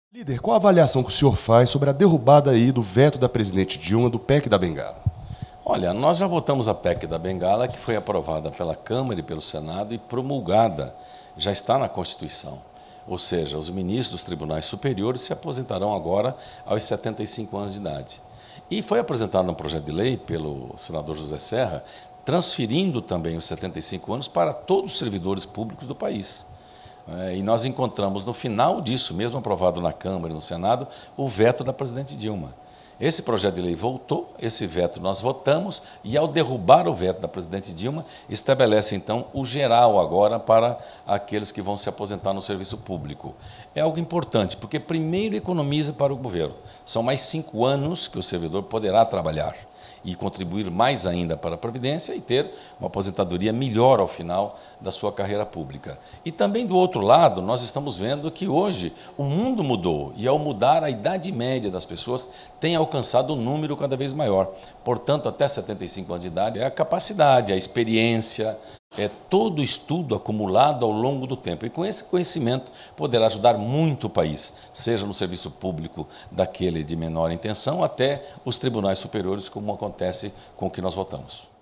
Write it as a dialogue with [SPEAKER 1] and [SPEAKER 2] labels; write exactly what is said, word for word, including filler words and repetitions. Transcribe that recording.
[SPEAKER 1] Líder, qual a avaliação que o senhor faz sobre a derrubada aí do veto da presidente Dilma do P E C da Bengala?
[SPEAKER 2] Olha, nós já votamos a P E C da Bengala, que foi aprovada pela Câmara e pelo Senado e promulgada, já está na Constituição. Ou seja, os ministros dos tribunais superiores se aposentarão agora aos setenta e cinco anos de idade. E foi apresentado um projeto de lei pelo senador José Serra, transferindo também os setenta e cinco anos para todos os servidores públicos do país. É, e nós encontramos no final disso, mesmo aprovado na Câmara e no Senado, o veto da presidente Dilma. Esse projeto de lei voltou, esse veto nós votamos, e ao derrubar o veto da presidente Dilma, estabelece então o geral agora para aqueles que vão se aposentar no serviço público. É algo importante, porque primeiro economiza para o governo. São mais cinco anos que o servidor poderá trabalhar e contribuir mais ainda para a Previdência e ter uma aposentadoria melhor ao final da sua carreira pública. E também, do outro lado, nós estamos vendo que hoje o mundo mudou e, ao mudar, a idade média das pessoas tem alcançado um número cada vez maior. Portanto, até setenta e cinco anos de idade é a capacidade, a experiência, é todo o estudo acumulado ao longo do tempo. E com esse conhecimento poderá ajudar muito o país, seja no serviço público daquele de menor intenção, até os tribunais superiores, como acontece com o que nós votamos.